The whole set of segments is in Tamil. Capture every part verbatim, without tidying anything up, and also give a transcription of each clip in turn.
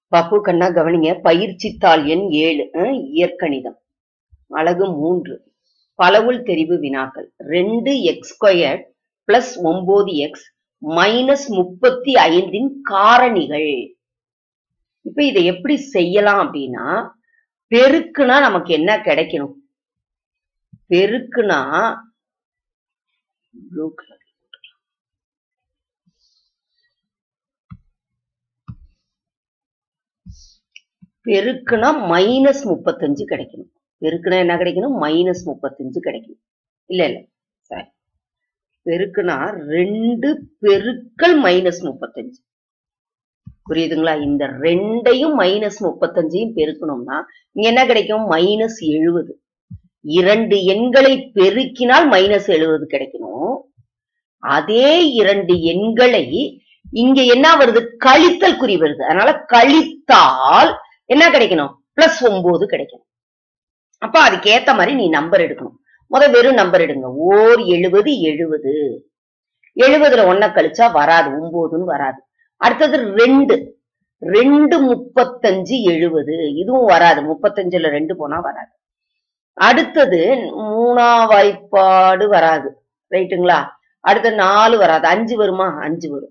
பாப்பு கண்ணா கவனிங்க. பயிற்சித்தாள் எண் ஏழு இயற்கணிதம் அலகு மூன்று பலவுள் தெரிவு வினாக்கள். ரெண்டு எக்ஸ் ஸ்கொயர் பிளஸ் ஒன்பது எக்ஸ் மைனஸ் முப்பத்தி ஐந்தின் காரணிகள். இப்ப இதை எப்படி செய்யலாம் அப்படின்னா, பெருக்குனா நமக்கு என்ன கிடைக்கணும்? பெருக்குனா பெருக்குனா மைனஸ் முப்பத்தஞ்சு கிடைக்கணும். பெருக்குனா என்ன கிடைக்கணும்? மைனஸ் முப்பத்தஞ்சு கிடைக்கணும். இல்ல இல்ல சரி, பெருக்குனா ரெண்டு பெருக்கல் மைனஸ் முப்பத்தஞ்சு. புரியுதுங்களா? இந்த ரெண்டையும் மைனஸ் முப்பத்தஞ்சையும் பெருக்கணும்னா இங்க என்ன கிடைக்கும்? மைனஸ் எழுபது. இரண்டு எண்களை பெருக்கினால் மைனஸ் எழுபது கிடைக்கணும். அதே இரண்டு எண்களை இங்க என்ன வருது? கழித்தல் குறி வருது. அதனால கழித்தால் என்ன கிடைக்கணும்? பிளஸ் ஒன்பது கிடைக்கணும். அப்ப அதுக்கு ஏத்த மாதிரி நீ நம்பர் எடுக்கணும். முத வெறும் நம்பர் எடுங்க. ஓர் எழுபது எழுபது. எழுபதுல ஒன்ன கழிச்சா வராது, ஒன்பதுன்னு வராது. அடுத்தது ரெண்டு ரெண்டு முப்பத்தஞ்சு எழுபது. இதுவும் வராது, முப்பத்தஞ்சுல ரெண்டு போனா வராது. அடுத்தது மூணா வாய்ப்பாடு வராது, ரைட்டுங்களா? அடுத்த நாலு வராது. அஞ்சு வருமா? அஞ்சு வரும்.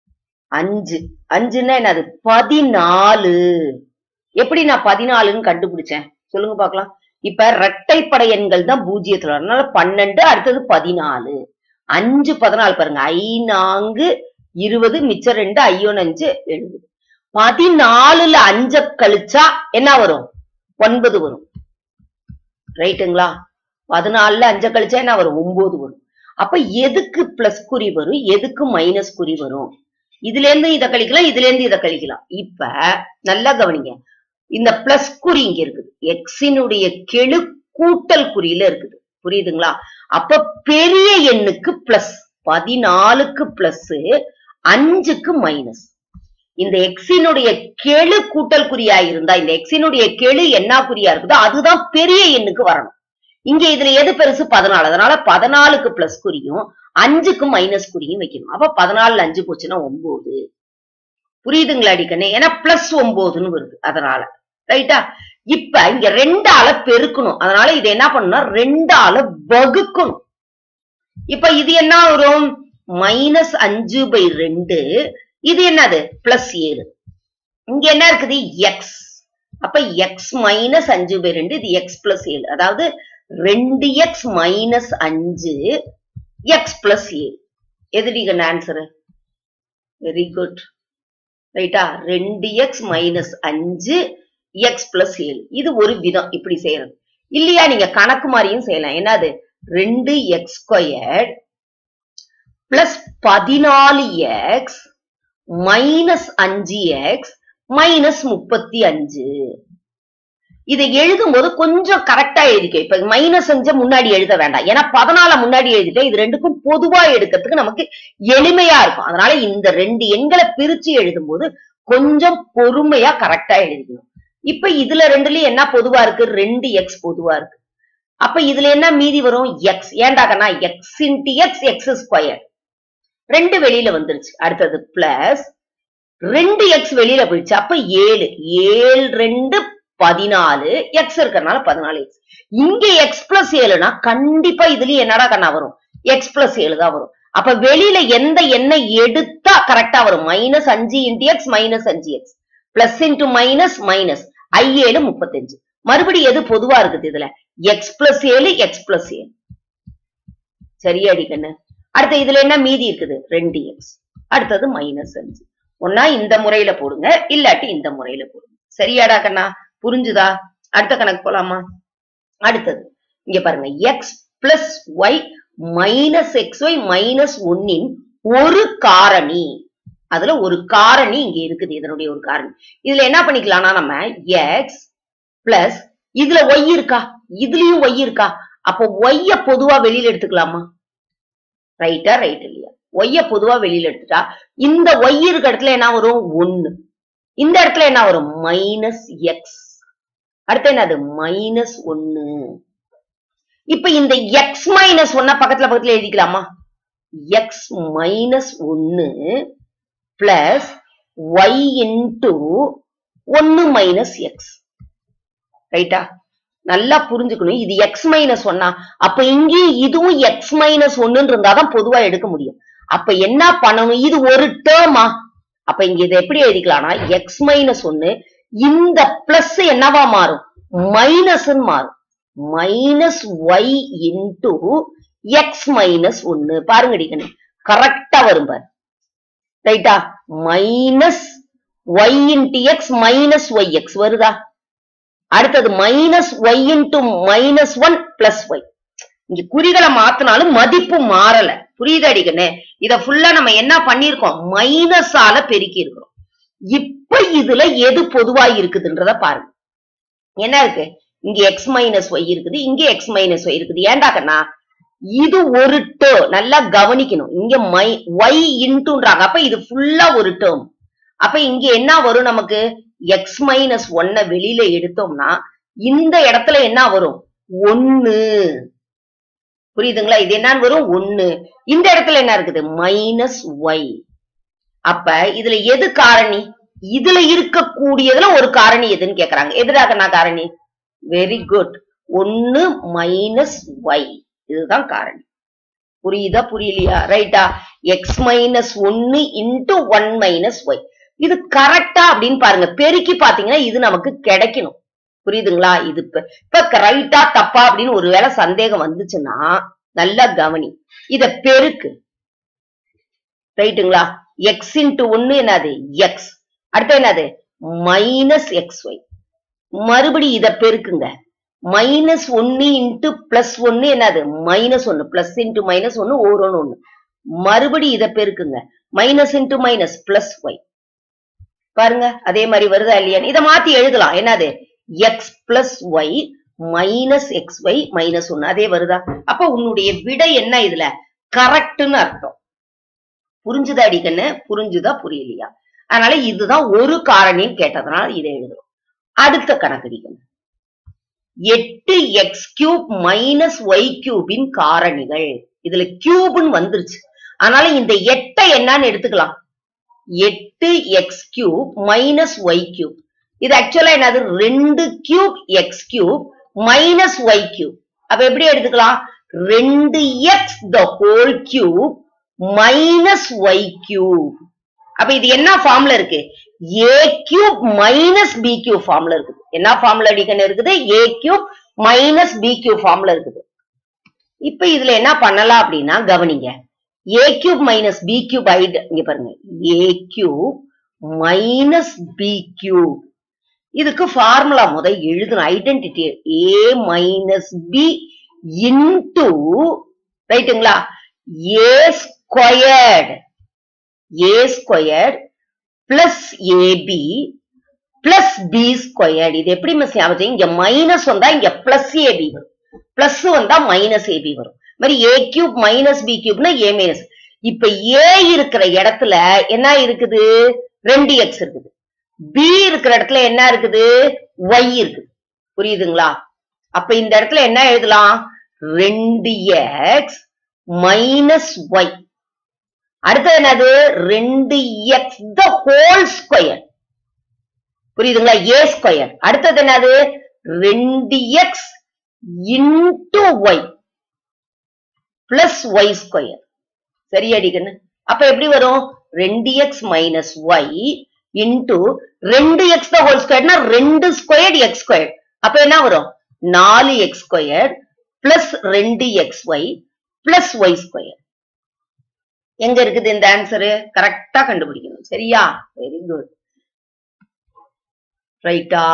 அஞ்சு அஞ்சுன்னா என்னது? பதினாலு. எப்படி நான் பதினாலுன்னு கண்டுபிடிச்சேன் சொல்லுங்க பாக்கலாம். இப்ப இரட்டைப்படை எண்கள் தான் பூஜ்ஜியத்துல, அதனால பன்னெண்டு, அடுத்தது பதினாலு. அஞ்சு பதினாலு பாருங்க. ஐ நான்கு இருபது, மிச்சம் ரெண்டு, ஐயோன்னு அஞ்சு எழுபது. பதினாலுல அஞ்ச கழிச்சா என்ன வரும்? ஒன்பது வரும், ரைட்டுங்களா? பதினாலுல அஞ்ச கழிச்சா என்ன வரும்? ஒன்பது வரும். அப்ப எதுக்கு பிளஸ் குறி வரும், எதுக்கு மைனஸ் குறி வரும்? இதுல இருந்து இதை கழிக்கலாம், இதுல இருந்து இதை கழிக்கலாம். இப்ப நல்லா கவனிங்க. இந்த பிளஸ் குறி இங்க இருக்குது, எக்ஸினுடைய கெழு கூட்டல் குறியில இருக்குது. புரியுதுங்களா? அப்ப பெரிய எண்ணுக்கு பிளஸ், பதினாலுக்கு பிளஸ், அஞ்சுக்கு மைனஸ். இந்த எக்ஸினுடைய கெழு கூட்டல் குறியா இருந்தா, இந்த எக்ஸினுடைய கெழு என்ன குறியா இருக்குதோ அதுதான் பெரிய எண்ணுக்கு வரணும். இங்க இதுல எது பெருசு? பதினாலு. அதனால பதினாலுக்கு பிளஸ் குறியும் அஞ்சுக்கு மைனஸ் குறியும் வைக்கணும். அப்ப பதினாலுல அஞ்சு போச்சுன்னா ஒன்பது. புரியுதுங்களா அடிக்கண்ணே? ஏன்னா பிளஸ் ஒன்பதுன்னு வருது, அதனால ரைட்டா? இப்ப இங்க ரெண்டால பெருக்கணும், அதனால இது என்ன பண்ணணும்னா ரெண்டால வகுக்கணும். இப்ப இது என்ன வரும்? மைனஸ் அஞ்சு பை ரெண்டு. இது என்னது? பிளஸ் ஏழு. இங்க என்ன இருக்குது? எக்ஸ். அப்ப எக்ஸ் மைனஸ் அஞ்சு பை ரெண்டு, இது எக்ஸ் பிளஸ் ஏழு. அதாவது ரெண்டு எக்ஸ் மைனஸ் அஞ்சு எக்ஸ் பிளஸ் ஏழு. எதுடிங்க ஆன்சரு? வெரி குட், ரைட்டா? ரெண்டு எக்ஸ் மைனஸ் அஞ்சு எக்ஸ் பிளஸ் ஏழு. இது ஒரு விதம் இப்படி செய்யறது. இல்லையா நீங்க கணக்கு மாதிரியும் செய்யலாம். என்னது? ரெண்டு எக்ஸ் ஸ்கொயர் பிளஸ் பதினாலு எக்ஸ் மைனஸ் அஞ்சு எக்ஸ் மைனஸ் முப்பத்தி அஞ்சு. இதை எழுதும் போது கொஞ்சம் கரெக்டா எழுதிக்க. இப்ப மைனஸ் அஞ்ச முன்னாடி எழுத வேண்டாம், ஏன்னா பதினால முன்னாடி எழுதிட்டா இது ரெண்டுக்கும் பொதுவா எடுக்கிறதுக்கு நமக்கு எளிமையா இருக்கும். அதனால இந்த ரெண்டு எண்களை பிரிச்சு எழுதும் போது கொஞ்சம் பொறுமையா கரெக்டா எழுதிக்கணும். இப்ப இதுல ரெண்டுலயும் என்ன பொதுவா இருக்கு? ரெண்டு எக்ஸ் பொதுவா இருக்கு. அப்ப இதுல என்ன மீதி வரும்? எக்ஸ். ஏண்டாக்கன்னா x into x x square. ரெண்டு வெளியில வந்துருச்சு. அடுத்தது பிளஸ் ரெண்டு எக்ஸ் வெளியில போயிடுச்சு. அப்ப ஏழு. ஏழு ரெண்டு பதினாலு. எக்ஸ் இருக்கிறதுனால பதினாலு எக்ஸ். இங்க எக்ஸ் பிளஸ் ஏழுனா கண்டிப்பா இதுலயும் என்னடா கண்ணா வரும்? எக்ஸ் பிளஸ் ஏழு தான் வரும். அப்ப வெளியில எந்த எண்ணை எடுத்தா கரெக்டா வரும்? மைனஸ் அஞ்சு இன்டு எக்ஸ் மைனஸ் அஞ்சு x plus into minus minus ஐ ஏழு முப்பத்தஞ்சு. மறுபடியும் எது பொதுவா இருக்குது இதுல? எக்ஸ் பிளஸ் ஏழு எக்ஸ் பிளஸ் ஏழு. சரியாடி கண்ணு? அடுத்து இதுல என்ன மீதி இருக்குது? ரெண்டு எக்ஸ். அடுத்தது மைனஸ் அஞ்சு. ஒன்னா இந்த முறையில போடுங்க, இல்லாட்டி இந்த முறையில போடுங்க. சரியாடா கண்ணா? புரிஞ்சுதா? அடுத்த கணக்கு போலாமா? அடுத்தது இங்க பாருங்க. X plus y minus x y minus ஒன்னின் ஒரு காரணி. அதுல ஒரு காரணி இங்க இருக்குது, இதனுடைய ஒரு காரணி. இதுல என்ன பண்ணிக்கலாம்னா நம்ம எக்ஸ் பிளஸ் இதுல ஒய் இருக்கா, இதுலயும் ஒய் இருக்கா, அப்போ ஒய்ய பொதுவா வெளியில எடுத்துக்கலாமா? ரைட்டா? ரைட் இல்லையா? ஒய்ய பொதுவா வெளியில எடுத்துட்டா இந்த ஒய் இருக்க இடத்துல என்ன வரும்? ஒன்னு. இந்த இடத்துல என்ன வரும்? Minus x. அடுத்து என்னது? மைனஸ் ஒன்னு. இப்ப இந்த எக்ஸ் மைனஸ் ஒன்ன பக்கத்துல பக்கத்துல எழுதிக்கலாமா? எக்ஸ் மைனஸ் ஒன்னு பிளஸ் ஒய் இன்டு ஒன்னு மைனஸ் எக்ஸ். ரைட்டா? நல்லா புரிஞ்சுக்கணும். இது எக்ஸ் மைனஸ் ஒன்னா, அப்ப இங்கேயும் இதுவும் எக்ஸ் மைனஸ் ஒன்னு இருந்தாதான் பொதுவா எடுக்க முடியும். அப்ப என்ன பண்ணணும்? இது ஒரு டேர்மா, அப்ப இங்க இதை எப்படி எழுதிக்கலாம்னா எக்ஸ் மைனஸ் ஒன்னு, இந்த பிளஸ் என்னவா மாறும்? மைனஸ் மாறும். Minus y into x minus ஒன்னு. பாருங்க அடிக்கணும், கரெக்டா வரும் பாரு. ரைட்டா? Minus y into x minus y x வருதா? அடுத்தது minus y into minus one plus y. இங்க குறிகளை மாத்தினாலும் மதிப்பு மாறல. புரியுது அடிக்கண்ணே? இத ஃபுல்லா நம்ம என்ன பண்ணிருக்கோம்? மைனஸால பெருக்கி இருக்கிறோம். இப்ப இதுல எது பொதுவா இருக்குதுன்றத பாருங்க. என்ன இருக்கு? இங்க எக்ஸ் மைனஸ் ஒய் இருக்குது, இங்க எக்ஸ் மைனஸ் ஒய் இருக்குது. ஏண்டா கண்ணா, இது ஒரு டேர்ம். நல்லா கவனிக்கணும். இங்க மை ஒய் இன்டுன்றாங்க, அப்ப இது ஃபுல்லா ஒரு டேர்ம். அப்ப இங்க என்ன வரும் நமக்கு? எக்ஸ் மைனஸ் ஒன்ன வெளியில எடுத்தோம்னா இந்த இடத்துல என்ன வரும்? ஒன்னு. புரியுதுங்களா? இது என்ன வரும்? ஒன்னு. இந்த இடத்துல என்ன இருக்குது? Minus y. அப்ப இதுல எது காரணி? இதுல இருக்கக்கூடியதுல ஒரு காரணி எதுன்னு கேக்குறாங்க. எதுடாக நான் காரணி? Very good. ஒன்னு மைனஸ் ஒய், இதுதான் காரணி. புரியுதா புரியலையா? ரைட்டா? எக்ஸ் மைனஸ் ஒன்னு இன்டு ஒன் மைனஸ் ஒய். இது கரெக்டா அப்படின்னு பாருங்க. பெருக்கி பாத்தீங்கன்னா இது நமக்கு கிடைக்கணும். புரியுதுங்களா? இது இப்ப ரைட்டா தப்பா அப்படின்னு ஒருவேளை சந்தேகம் வந்துச்சுன்னா நல்லா கவனி. இத பெருக்கு. ரைட்டுங்களா? எக்ஸ் இன்டு ஒன்னு என்னது? எக்ஸ். அடுத்து என்னது? Minus x y. மறுபடி இத பெருக்குங்க. மைனஸ் ஒன்னு இன்டு பிளஸ் ஒன்னு என்னது? மைனஸ் ஒன்னு. பிளஸ் இன்டு மைனஸ் ஒன்னு ஓர் ஒன்னு ஒன்னு. மறுபடி இத பெருக்குங்க. Minus into minus plus y. பாருங்க அதே மாதிரி வருதா இல்லையா? இத மாத்தி எழுதலாம். என்னது? X plus y minus x y minus ஒன்னு. அதே வருதா? அப்ப உன்னுடைய விடை என்ன? இதுல கரெக்ட்னு அர்த்தம். புரிஞ்சுதா அடிக்கன்னு? புரிஞ்சுதா புரியலையா? அதனால இதுதான் ஒரு காரணின்னு கேட்டதுனால இதை எழுதுறோம். அடுத்த கணக்கு அடிக்கணும். எட்டு எக்ஸ் கியூப் மைனஸ் ஒய் கியூபின் காரணிகள். இதுல கியூப்னு வந்துருச்சு. அதனால இந்த எட்டை என்னன்னு எடுத்துக்கலாம்? எட்டு x cube minus y cube. இது ஆக்சுவலா என்னது? ரெண்டு cube x cube minus y cube. அப்ப எப்படி எடுத்துக்கலாம்? ரெண்டு x the whole cube minus y cube. அப்ப இது என்ன ஃபார்ம்ல இருக்கு? A cube minus b cube ஃபார்ம்ல இருக்குது. என்ன ஃபார்ம்ல அடிக்கணும் இருக்குது? A cube minus b cube ஃபார்ம்ல இருக்குது. இப்ப இதுல என்ன பண்ணலாம் அப்படின்னா கவனிங்க. A cube minus b cube ஐடு இங்க பாருங்க. A cube minus b cube. இதுக்கு ஃபார்முலா முத எழுதணும். Identity a minus b into ரைட்டுங்களா a squared. A squared plus ab plus b squared. இது எப்படி மிஸ் ஞாபகம்? இங்க மைனஸ் வந்தா இங்க பிளஸ் ஏபி வரும், பிளஸ் வந்தா மைனஸ் ஏபி வரும். மாதிரி ஏ கியூப் மைனஸ் பி கியூப்னா ஏ மைனஸ். இப்ப ஏ இருக்கிற இடத்துல என்ன இருக்குது? ரெண்டு எக்ஸ் இருக்குது. பி இருக்கிற இடத்துல என்ன இருக்குது? ஒய் இருக்குது. புரியுதுங்களா? அப்ப இந்த இடத்துல என்ன எழுதலாம்? ரெண்டு எக்ஸ் மைனஸ் ஒய். அடுத்தது என்னது? ரெண்டு எக்ஸ் த ஹோல் ஸ்கொயர். புரியுதுங்களா? A square. அடுத்தது என்னது? ரெண்டு x into y plus y square. சரியா அடிக்கண்ணு? அப்ப எப்படி வரும்? ரெண்டு எக்ஸ் மைனஸ் ஒய் இன்டு ரெண்டு எக்ஸ் த ஹோல் ஸ்கொயர்னா ரெண்டு ஸ்கொயர் எக்ஸ் ஸ்கொயர். அப்ப என்ன வரும்? நாலு எக்ஸ் ஸ்கொயர் பிளஸ் ரெண்டு x y plus y square. எங்க இருக்குது இந்த ஆன்சரு? கரெக்டா கண்டுபிடிக்கணும். சரியா? Very good. ரைட்டா?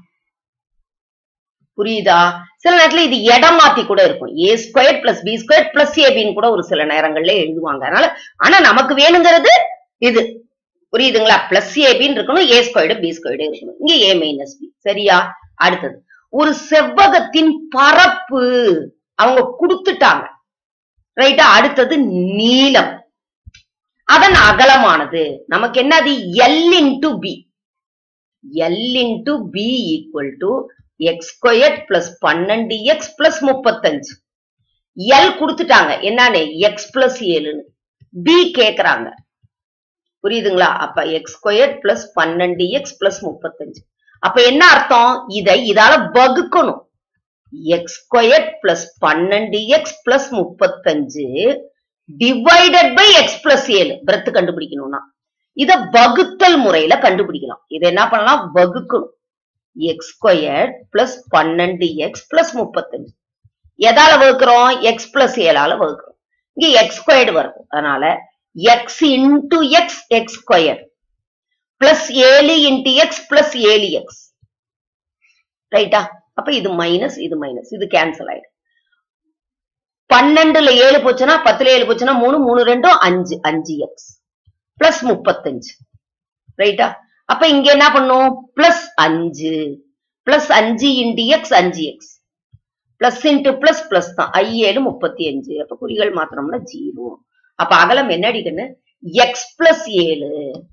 புரியுதா? சில நேரத்துல இது இடம் மாத்தி கூட இருக்கும். A square plus b square plus ஏபின்னு கூட ஒரு சில நேரங்கள்ல எழுதுவாங்க. அதனால ஆனா நமக்கு வேணுங்கிறது இது. புரியுதுங்களா? பிளஸ் ஏபின்னு இருக்கணும், ஏ ஸ்கொயர்டு பி ஸ்கொயர்டு இருக்கணும். இங்க ஏ மைனஸ் பி. சரியா? அடுத்தது ஒரு செவ்வகத்தின் பரப்பு அவங்க கொடுத்துட்டாங்க. ரைட்டா? அடுத்தது நீளம், அதன் அகலமானது நமக்கு என்னது? L into b. L into b equal to x square plus பன்னெண்டு எக்ஸ் பிளஸ் முப்பத்தஞ்சு. எல் கொடுத்துட்டாங்க என்னன்னு? எக்ஸ் பிளஸ் ஏழுன்னு. பி கேக்குறாங்க. புரியுதுங்களா? அப்ப எக்ஸ் ஸ்கொயர் பிளஸ் பன்னெண்டு எக்ஸ் பிளஸ் முப்பத்தஞ்சு. அப்ப என்ன அர்த்தம்? இதை இதால வகுக்கணும். எக்ஸ் ஸ்கொயர் பிளஸ் பன்னெண்டு எக்ஸ் பிளஸ் முப்பத்தஞ்சு டிவைடட் பை எக்ஸ் பிளஸ் ஏழு பிறத்து கண்டுபிடிக்கணும்னா இத வகுத்தல் முறையில கண்டுபிடிக்கலாம். இதை என்ன பண்ணலாம்? வகுக்கணும். எக்ஸ் ஸ்கொயர் பிளஸ் பன்னெண்டு எக்ஸ் பிளஸ் முப்பத்தஞ்சு எதால வகுக்கிறோம்? எக்ஸ் பிளஸ் ஏழால வகுக்கிறோம். இங்க எக்ஸ் ஸ்கொயர்டு வரும். அதனால x into x x square plus ஏழு இன்டு எக்ஸ் பிளஸ் ஏழு எக்ஸ். ரைட்டா? அப்ப இது மைனஸ் இது மைனஸ் இது கேன்சல் ஆயிடும். பன்னெண்டுல ஏழு போச்சுன்னா பத்துல ஏழு போச்சுன்னா மூணு மூணு ரெண்டும் அஞ்சு அஞ்சு எக்ஸ் பிளஸ் முப்பத்தஞ்சு. ரைட்டா? அப்ப இங்க என்ன பண்ணும்? பிளஸ் அஞ்சு பிளஸ் அஞ்சு இன்டு எக்ஸ் அஞ்சு x plus into plus plus தான். ஐ ஏழு முப்பத்தி அஞ்சு. அப்ப குறிகள் மாத்திரம்னா ஜீரோ. அப்ப அகலம் என்ன அடிக்கன்னு? எக்ஸ் பிளஸ் ஏழு.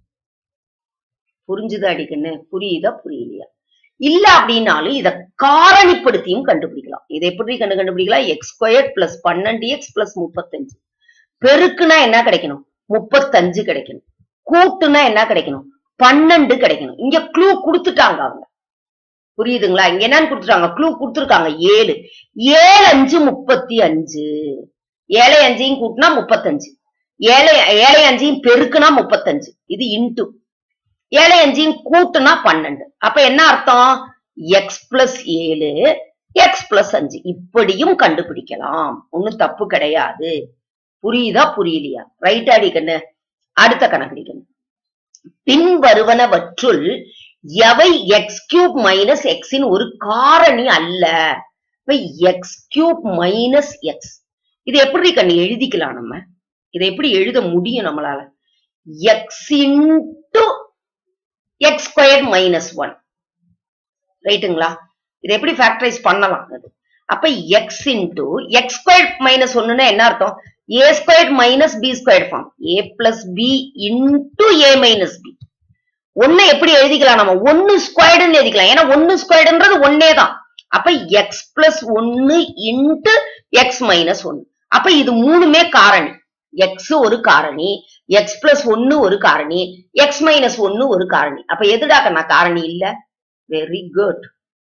புரிஞ்சுதா அடிக்கன்னு? புரியுதா புரியலையா? இல்ல அப்படின்னாலும் இத காரணிப்படுத்தியும் கண்டுபிடிக்கலாம். இதை எப்படி கண்டு கண்டுபிடிக்கலாம்? எக்ஸ் ஸ்கொயர் பிளஸ் பன்னெண்டு எக்ஸ் பிளஸ் முப்பத்தஞ்சு பெருக்குனா என்ன கிடைக்கணும்? முப்பத்தஞ்சு கிடைக்கணும். கூட்டுனா என்ன கிடைக்கணும்? பன்னெண்டு கிடைக்கணும். இங்க க்ளூ கொடுத்துட்டாங்க அவங்க. புரியுதுங்களா? இங்க என்னன்னு கொடுத்துட்டாங்க? க்ளூ கொடுத்துருக்காங்க. ஏழு ஏழு அஞ்சு முப்பத்தி அஞ்சு. ஏழை அஞ்சையும் கூட்டினா முப்பத்தஞ்சு. ஏழை ஏழை அஞ்சையும் பெருக்குனா முப்பத்தஞ்சு. இது இன்டு ஏழை அஞ்சையும் கூட்டுனா பன்னெண்டு. அப்ப என்ன அர்த்தம்? எக்ஸ் பிளஸ் ஏழு எக்ஸ் பிளஸ் அஞ்சு. இப்படியும் கண்டுபிடிக்கலாம். ஒண்ணும் தப்பு கிடையாது. புரியுதா புரியலையா? ரைட் அடிக்கண்ணு. அடுத்த கணக்கடிக்கணும். பின் வருவனவற்றுள் எவை எக்ஸ் கியூப் மைனஸ் எக்ஸின் ஒரு காரணி அல்ல. எக்ஸ் கியூப் மைனஸ் எக்ஸ் இது எப்படி கண்ணு எழுதிக்கலாம்? நம்ம இதை எப்படி எழுத முடியும் நம்மளால? X into x square minus one. ரைட்டுங்களா? இதை எப்படி ஃபேக்டரைஸ் பண்ணலாம்? அப்ப x into x square minus ஒன்னுன்னா என்ன அர்த்தம்? A square minus b square form. A plus b into a minus b. ஒன்னு எப்படி எழுதிக்கலாம்? நம்ம ஒன்னு ஸ்கொயர்டுன்னு எழுதிக்கலாம். ஏன்னா ஒன்னு ஸ்கொயர்டுன்றது ஒன்னே தான். அப்ப எக்ஸ் பிளஸ் ஒன்னு இன்டு எக்ஸ் மைனஸ் ஒன்னு. அப்ப இது மூணுமே காரணி. எக்ஸ் ஒரு காரணி, எக்ஸ் பிளஸ் ஒன்னு ஒரு காரணி, எக்ஸ் மைனஸ் ஒன்னு ஒரு காரணி. அப்ப எதுடா கண்ணா காரணி இல்ல? வெரி குட்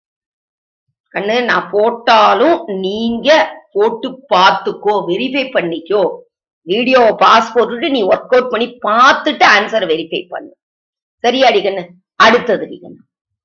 கண்ணு. நான் போட்டாலும் நீங்க போட்டு பார்த்துக்கோ, வெரிஃபை பண்ணிக்கோ. வீடியோவை பாஸ் போட்டுட்டு நீ ஒர்க் அவுட் பண்ணி பார்த்துட்டு ஆன்சர் வெரிஃபை பண்ணு. சரியா அடிக்கண்ணு? அடுத்தது அடிக்கண்ணு.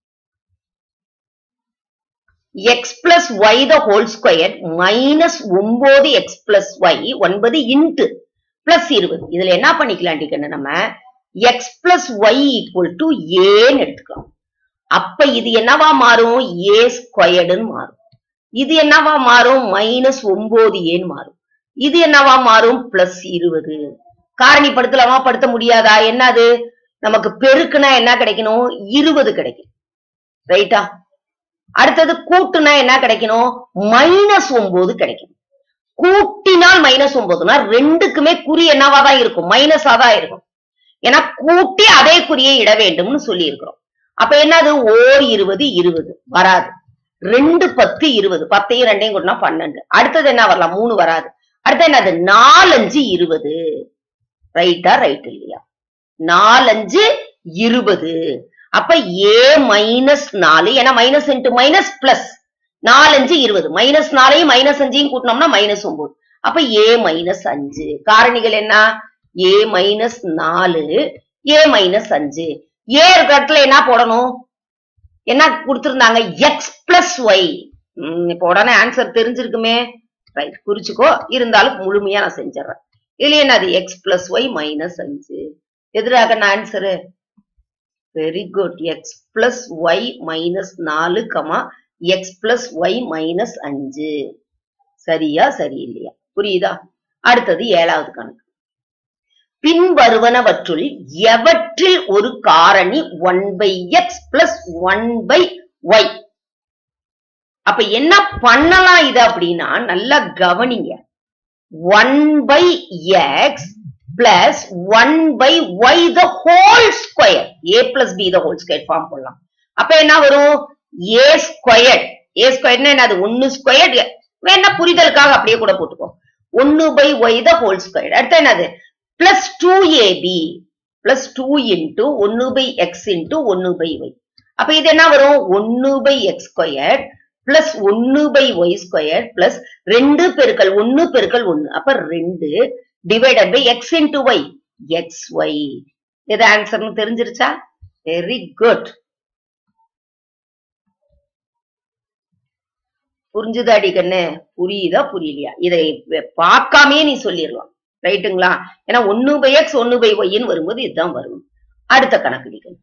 X plus y the whole square minus ஒன்பது எக்ஸ் பிளஸ் ஒய் ஒன்பது இன்ட்டு பிளஸ் இருபது. இதுல என்ன பண்ணிக்கலாம் அடிக்கண்ணு? நம்ம x plus y equal to ஏன்னு எடுத்துக்கலாம். அப்ப இது என்னவா மாறும்? ஏ ஸ்கொயர்டுன்னு மாறும். இது என்னவா மாறும்? மைனஸ் ஒன்பது ஏன்னு மாறும். இது என்னவா மாறும்? பிளஸ் இருபது. காரணிப்படுத்தலாமா? படுத்த முடியாதா? என்னது? நமக்கு பெருக்குனா என்ன கிடைக்கணும்? இருபது கிடைக்கும். ரைட்டா? அடுத்தது கூட்டுனா என்ன கிடைக்கணும்? மைனஸ் ஒன்பது கிடைக்கும். கூட்டினால் மைனஸ் ஒன்பதுனா ரெண்டுக்குமே குறி என்னவாதான் இருக்கும்? மைனஸா தான் இருக்கும். ஏன்னா கூட்டி அதே குறியை இட வேண்டும்னு சொல்லி இருக்கிறோம். அப்ப என்னது? ஓர் இருபது இருபது வராது. ரெண்டு பத்து இருபது. பத்தையும் ரெண்டையும் கூட்டினா பன்னெண்டு. அடுத்தது என்ன வரலாம்? மூணு வராது. அடுத்து என்னது? நாலஞ்சு இருபது. ரைட்டா ரைட் இல்லையா? நாலஞ்சு இருபது. அப்ப ஏ மைனஸ் நாலு. ஏன்னா மைனஸ் இன்டு மைனஸ் பிளஸ் நாலஞ்சு இருபது. மைனஸ் நாலையும் மைனஸ் அஞ்சையும் கூட்டினோம்னா மைனஸ் ஒன்பது. அப்ப ஏ மைனஸ் அஞ்சு. காரணிகள் என்ன? ஏ மைனஸ் நாலு ஏ மைனஸ் அஞ்சு. ஏ இருக்கிற இடத்துல என்ன போடணும்? என்ன கொடுத்திருந்தாங்க? X plus y. இப்ப உடனே ஆன்சர் தெரிஞ்சிருக்குமே. ரைட் குறிச்சுக்கோ. இருந்தாலும் முழுமையா நான் செஞ்சிடறேன். இதுல என்னது? எக்ஸ் பிளஸ் ஒய் மைனஸ் அஞ்சு. எதிராக நான் answer? Very good. X plus y minus நாலு comma x plus y minus அஞ்சு. சரியா சரியில்லையா? புரியுதா? அடுத்தது ஏழாவது கணக்கு. பின் வருவனவற்றுள் எவற்றில் ஒரு காரணி one by x plus one by y. அப்ப என்ன பண்ணலாம் இது அப்படின்னா நல்லா கவனிங்க. One by x plus one by y the whole square. A plus b the whole square form பண்ணலாம். அப்ப என்ன வரும்? ஏ ஸ்கொயர். ஏ ஸ்கொயர்னா என்னது? ஒன்னு ஸ்கொயர். வேணா புரிதலுக்காக அப்படியே கூட போட்டுக்கோ. ஒன்னு by y the whole square. அடுத்து என்னது? Plus two ab plus two into ஒன்னு பை எக்ஸ் இன்டூ ஒன்னு பை ஒய். அப்ப இது என்ன வரும்? ஒன்னு பை எக்ஸ் ஸ்கொயர் பிளஸ் ஒன்னு பை ஒய் ஸ்கொயர் பிளஸ் ரெண்டு பெருக்கல் ஒன்னு பெருக்கல் ஒன்னு. அப்ப ரெண்டு divided by x into y, x y. இது ஆன்சர்னு தெரிஞ்சிருச்சா? Very good. புரிஞ்சுதாடி கண்ணு? புரியுதா புரியலையா? இதை பார்க்காமே நீ சொல்லிடலாம், ரைட்டுங்களா? ஏன்னா ஒன்னு பை எக்ஸ் ஒன்னு பை ஒய்ன்னு வரும்போது இதுதான் வரும். அடுத்த கணக்கு நீங்க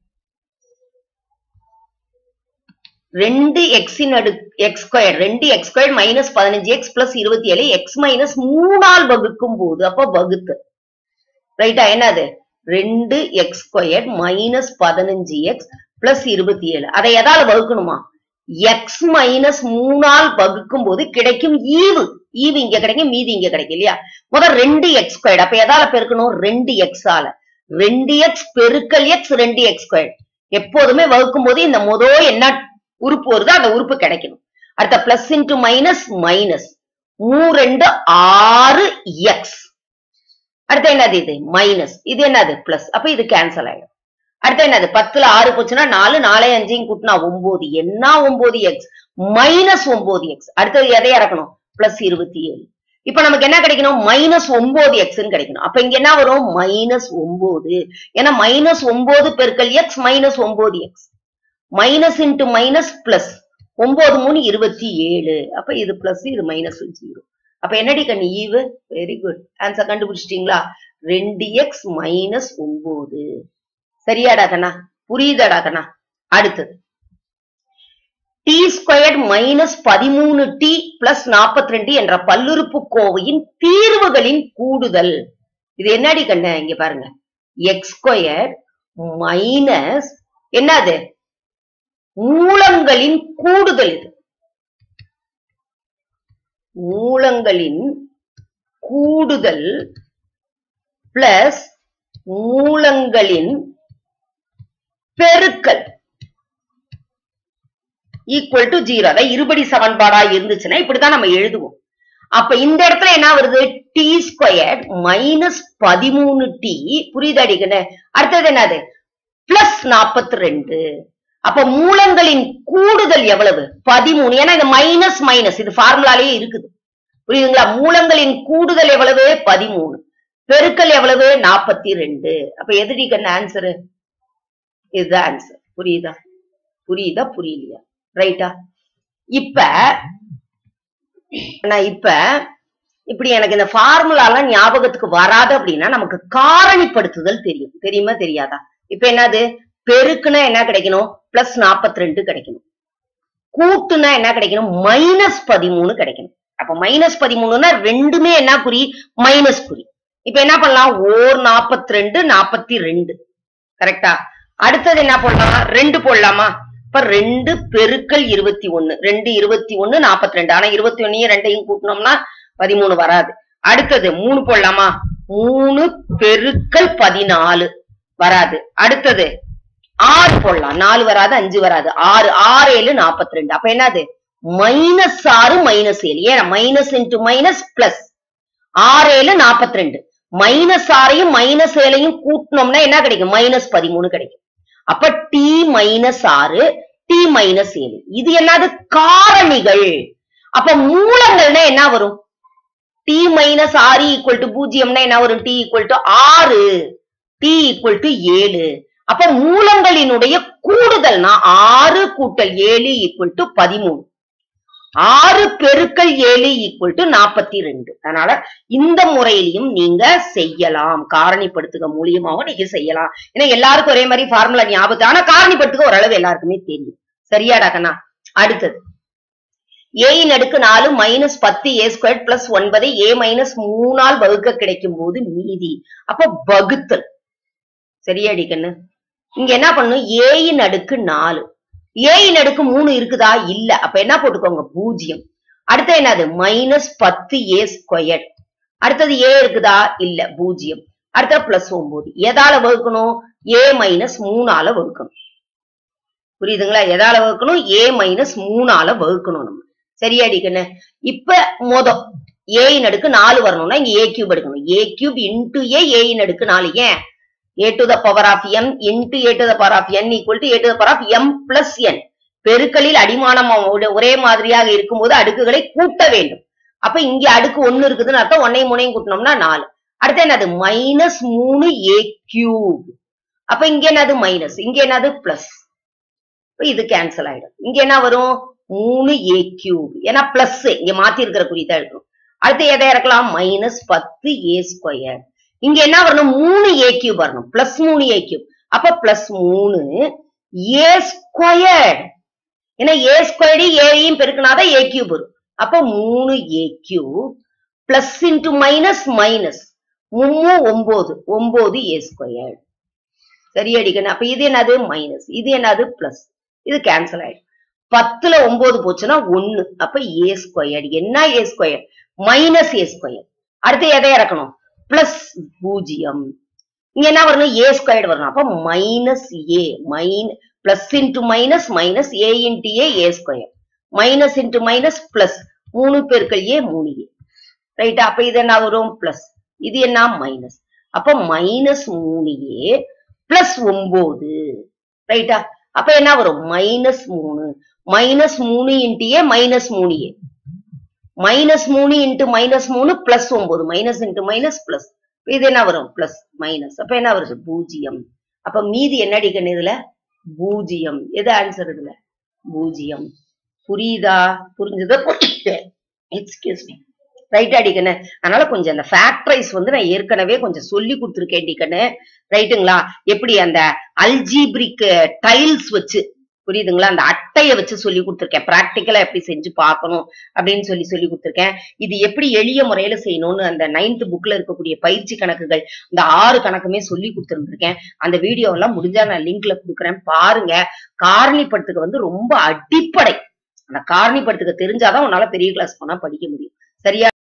ரெண்டு எக்ஸின் அடுக்கு எக்ஸ் ஸ்கொயர், ரெண்டு எக்ஸ் ஸ்கொயர் மைனஸ் பதினஞ்சு எக்ஸ் பிளஸ் இருபத்தி ஏழு எக்ஸ் மைனஸ் மூணால் வகுக்கும் போது அப்ப வகுத்து, ரைட்டா? என்னது? ரெண்டு எக்ஸ் ஸ்கொயர் மைனஸ் பதினஞ்சு எக்ஸ் பிளஸ் இருபத்தி ஏழு. அதை எதால வகுக்கணுமா? எக்ஸ் மைனஸ் மூணால் வகுக்கும் போது கிடைக்கும் ஈவு. ஈவு இங்க கிடைக்கும், மீதி இங்க கிடைக்கும் இல்லையா? முதல் ரெண்டு எக்ஸ் ஸ்கொயர், அப்ப எதால பெருக்கணும்? ரெண்டு எக்ஸ் ஆல. ரெண்டு எக்ஸ் பெருக்கல் எக்ஸ் ரெண்டு எக்ஸ் ஸ்கொயர். எப்போதுமே வகுக்கும் போது இந்த முதல் என்ன உறுப்பு வருதோ அந்த உறுப்பு கிடைக்கணும். அடுத்த பிளஸ் இன்டு மைனஸ் மைனஸ், மூ ரெண்டு ஆறு எக்ஸ். அடுத்த என்னது? இது மைனஸ், இது என்னது? பிளஸ். அப்ப இது கேன்சல் ஆயிடும். அடுத்த என்னது? பத்துல ஆறு போச்சுன்னா நாலு, நாலே அஞ்சையும் கூட்டினா ஒன்பது. என்ன ஒன்பது எக்ஸ் மைனஸ் ஒன்பது எக்ஸ். அடுத்தது எதை இறக்கணும்? பிளஸ் இருபத்தி ஏழு. இப்ப நமக்கு என்ன கிடைக்கணும்? மைனஸ் ஒன்பது எக்ஸ் கிடைக்கணும். அப்ப இங்க என்ன வரும்? மைனஸ் ஒன்பது. ஏன்னா மைனஸ் ஒன்பது பெருக்கல் எக்ஸ் மைனஸ் ஒன்பது x. Minus into minus plus, ஒன்பது மூணு இருபத்தி ஏழு. அப்ப இது பிளஸ், இது மைனஸ் ஜீரோ. அப்ப என்னடி கண்ணு? ஈவு. Very good. ஆன்சர் கண்டுபிடிச்சிட்டீங்களா? ரெண்டு எக்ஸ் மைனஸ் ஒன்பது. சரியாடா கண்ணா? புரியுதாடா கண்ணா? அடுத்தது டி ஸ்கொயர் மைனஸ் பதிமூணு டி பிளஸ் நாற்பத்தி ரெண்டு என்ற பல்லுறுப்பு கோவையின் தீர்வுகளின் கூடுதல். இது என்னடி கண்ணு? இங்க பாருங்க, எக்ஸ் ஸ்கொயர் மைனஸ் என்னது? மூலங்களின் கூடுதல். இது மூலங்களின் கூடுதல் பிளஸ் மூலங்களின் பெருக்கல் ஈக்குவல் டு ஜீரோ. அதாவது இருபடி சமன்பாடா இருந்துச்சுன்னா இப்படிதான் நம்ம எழுதுவோம். அப்ப இந்த இடத்துல என்ன வருது? டி ஸ்கொயர் மைனஸ் பதிமூணு டி. புரியுதாடிக்கண்ணே? அடுத்தது என்னது? பிளஸ் நாற்பத்தி ரெண்டு. அப்ப மூலங்களின் கூடுதல் எவ்வளவு? பதிமூணு. ஏன்னா இந்த மைனஸ் மைனஸ் இது ஃபார்முலாலேயே இருக்குது. புரியுதுங்களா? மூலங்களின் கூடுதல் எவ்வளவு? பதிமூணு. பெருக்கல் எவ்வளவு? நாற்பத்தி ரெண்டு. அப்ப எதுடி கண்ணு ஆன்சரு? இதுதான் ஆன்சர். புரியுதா? புரியுதா புரியலையா? ரைட்டா? இப்ப நான் இப்ப இப்படி எனக்கு இந்த ஃபார்முலாலாம் ஞாபகத்துக்கு வராது அப்படின்னா நமக்கு காரணிப்படுத்துதல் தெரியும். தெரியுமா தெரியாதா? இப்ப என்னது? பெருக்குனா என்ன கிடைக்கணும்? பிளஸ் நாற்பத்தி ரெண்டு கிடைக்கணும். கூட்டுனா என்ன கிடைக்கணும்? மைனஸ் பதிமூணு கிடைக்கணும். அப்ப மைனஸ் பதிமூணுன்னா ரெண்டுமே என்ன குறி? மைனஸ் குறி. இப்ப என்ன பண்ணலாம்? ஓர் நாற்பத்தி ரெண்டு நாற்பத்தி ரெண்டு. கரெக்டா? அடுத்தது என்ன போடலாம்? ரெண்டு போடலாமா? இப்ப ரெண்டு பெருக்கல் இருபத்தி ஒன்னு. ரெண்டு இருபத்தி ஒன்னு நாற்பத்தி ரெண்டு. ஆனா இருபத்தி ஒன்னையும் ரெண்டையும் கூட்டினோம்னா பதிமூணு வராது. அடுத்தது மூணு போடலாமா? மூணு பெருக்கல் பதினாலு வராது. அடுத்தது ஆறு போடலாம். நாலு வராது, அஞ்சு வராது. ஆறு ஆறு ஏழு நாற்பத்தி ரெண்டு. அப்ப என்னது? மைனஸ் ஆறு மைனஸ் ஏழு. ஏன்னா மைனஸ் இன்டு மைனஸ் பிளஸ். ஆறு ஏழு நாற்பத்தி ரெண்டு. மைனஸ் ஆறையும் மைனஸ் ஏழையும் கூட்டினோம்னா என்ன கிடைக்கும்? மைனஸ் பதிமூணு கிடைக்கும். அப்ப டி மைனஸ் ஆறு டி மைனஸ் ஏழு. இது என்னது? காரணிகள். அப்ப மூலங்கள்னா என்ன வரும்? டி மைனஸ் ஆறு ஈக்குவல் டு பூஜ்ஜியம்னா என்ன வரும்? டி ஈக்குவல் டு ஆறு, டி ஈக்குவல் டு ஏழு. அப்ப மூலங்களினுடைய கூடுதல்னா ஆறு கூட்டல் ஏழு ஈக்குவல் டு பதிமூணு. ஆறு பெருக்கல் ஏழு ஈக்குவல் டு நாற்பத்தி ரெண்டு. அதனால இந்த முறையிலையும் நீங்க செய்யலாம். காரணிப்படுத்துக மூலியமாவும் நீங்க செய்யலாம். ஏன்னா எல்லாருக்கும் ஒரே மாதிரி ஃபார்முலா ஞாபகம். ஆனா காரணிப்படுத்துக ஓரளவு எல்லாருக்குமே தெரியும். சரியாடா கண்ணா? அடுத்தது ஏயின் அடுக்கு நாலு மைனஸ் பத்து ஏ ஸ்கொயர் பிளஸ் ஒன்பதை ஏ மைனஸ் மூணால் வகுக்க கிடைக்கும் போது மீதி. அப்ப வகுத்தல். சரியாடி கண்ணு? இங்க என்ன பண்ணும்? ஏயின் அடுக்கு நாலு. ஏயின் அடுக்கு மூணு இருக்குதா? இல்ல. அப்ப என்ன போட்டுக்கோங்க? பூஜ்ஜியம். அடுத்து என்னது? மைனஸ் பத்து ஏ ஸ்கொயர். அடுத்தது ஏ இருக்குதா? இல்ல, பூஜ்ஜியம். அடுத்த பிளஸ் ஒன்பது. எதால வகுக்கணும்? ஏ மைனஸ் மூணால வகுக்கணும். புரியுதுங்களா? எதால வகுக்கணும்? ஏ மைனஸ் மூணால வகுக்கணும் நம்ம. சரியாடி கண்ணு? இப்ப மொதல் ஏயின் அடுக்கு நாலு வரணும்னா இங்க ஏ கியூப் எடுக்கணும். ஏ கியூப் இன்டு ஏ ஏயின் அடுக்கு நாலு. ஏன்? a to the power of m into a to the power of n equal to a to the power of m plus n. பெருக்கலில் அடிமானம் ஒரே மாதிரியாக இருக்கும்போது அடுக்குகளை கூட்ட வேண்டும். அப்ப இங்க அடுக்கு ஒன்னு இருக்குதுன்னு அர்த்தம். ஒன்னையும் மூணையும் கூட்டினோம்னா நாலு. அடுத்து என்னது மைனஸ் மூணு ஏ கியூப். அப்ப இங்க என்னது மைனஸ், இங்க என்னது பிளஸ். இது கேன்சல் ஆயிடும். இங்க என்ன வரும் மூணு ஏ கியூப். ஏன்னா பிளஸ் இங்க மாத்தி இருக்கிற குறித்தா இருக்கணும். அடுத்து எதை இறக்கலாம் மைனஸ் பத்து ஏ ஸ்கொயர். இங்க என்ன வரணும் மூணு ஏ கியூப் வரணும். பிளஸ் மூணு ஏ கியூப். அப்ப பிளஸ் மூணு ஏ ஸ்கொயர். ஏன்னா ஏ ஸ்கொயர்டு ஏயும் பெருக்கினாதான் ஏ கியூப் வரும். அப்ப மூணு a cube plus into minus minus மூணு ஒன்பது ஒன்பது ஏ ஸ்கொயர். சரியாடிக்கணும். அப்ப இது என்னது மைனஸ், இது என்னது பிளஸ். இது கேன்சல் ஆயிடும். பத்துல ஒன்பது போச்சுன்னா ஒன்னு. அப்ப ஏ ஸ்கொயர் என்ன a square minus a square. அடுத்து எதை இறக்கணும் பிளஸ் பூஜ்ஜியம். இங்க என்ன வரணும் ஏ ஸ்கொயர் வரணும். அப்ப மைனஸ் ஏ மைன் plus into minus minus a into a a square minus into minus plus மூணு பெருக்கள் ஏ மூணு ஏ. ரைட்டா. அப்ப இது என்ன வரும் பிளஸ், இது என்ன மைனஸ். அப்ப மைனஸ் மூணு ஏ பிளஸ் ஒன்பது. ரைட்டா. அப்ப என்ன வரும் மைனஸ் மூணு மைனஸ் மூணு இன்டு ஏ மைனஸ் மூணு ஏ மைனஸ் மூணு இன்டு மைனஸ் மூணு பிளஸ் ஒன்பது மைனஸ் இன்டு மைனஸ் பிளஸ். இது என்ன வரும் பிளஸ் மைனஸ். அப்ப என்ன வருது பூஜ்ஜியம். அப்ப மீதி என்ன அடிக்கணும் இதுல பூஜ்ஜியம். எது ஆன்சர் இதுல பூஜ்ஜியம். புரியுதா? புரிஞ்சதா? Excuse me. ரைட் அடிக்கணும். அதனால கொஞ்சம் அந்த ஃபேக்டரைஸ் வந்து நான் ஏற்கனவே கொஞ்சம் சொல்லி கொடுத்துருக்கேன் அடிக்கன்னு. ரைட்டுங்களா? எப்படி அந்த அல்ஜீப்ரிக் டைல்ஸ் வச்சு புரியுதுங்களா அந்த அட்டையை வச்சு சொல்லி கொடுத்துருக்கேன். பிராக்டிக்கலா எப்படி செஞ்சு பார்க்கணும் அப்படின்னு சொல்லி சொல்லி கொடுத்துருக்கேன். இது எப்படி எளிய முறையில செய்யணும்னு அந்த நைன்த் புக்ல இருக்கக்கூடிய பயிற்சி கணக்குகள் இந்த ஆறு கணக்குமே சொல்லி கொடுத்துருக்கேன். அந்த வீடியோ எல்லாம் முடிஞ்சா நான் லிங்க்ல கொடுக்குறேன் பாருங்க. காரணிப்படுத்துக்கு வந்து ரொம்ப அடிப்படை. அந்த காரணிப்படுத்துக்கு தெரிஞ்சாதான் உன்னால பெரிய கிளாஸ் போனா படிக்க முடியும். சரியா?